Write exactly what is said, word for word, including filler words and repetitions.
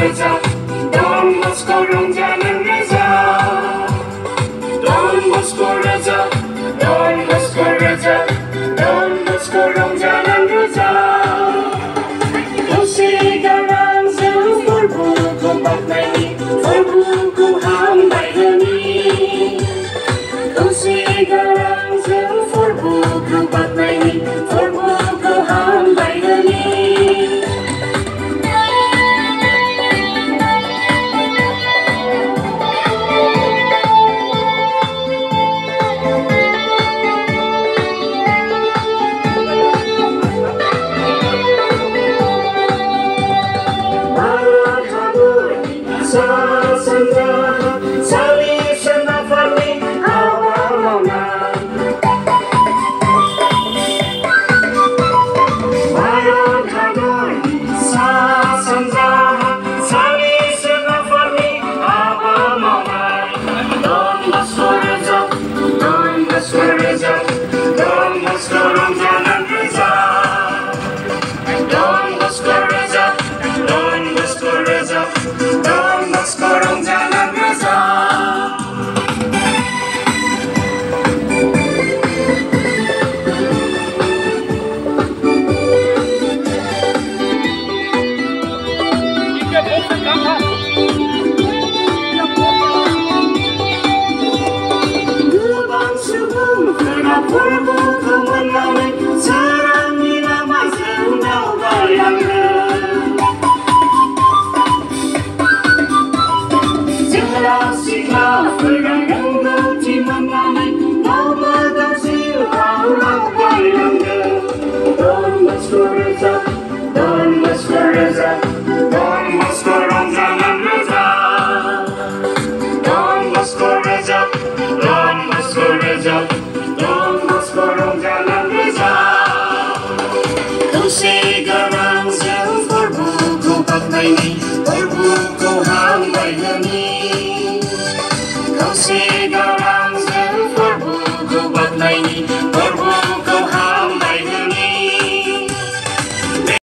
Reza, Don Bosco rongjalan Reza, Don Bosco Reza, Don Bosco Reza, Don Bosco rongjalan Reza. Khusi garang जों फोरबोखौ बाख्नायनि, फोरबोखौ हामबाय होनि। Khusi garang जों फोरबोखौ बाख्नायनि, फोरबोखौ हामबाय होनि। Goodbye, Subu,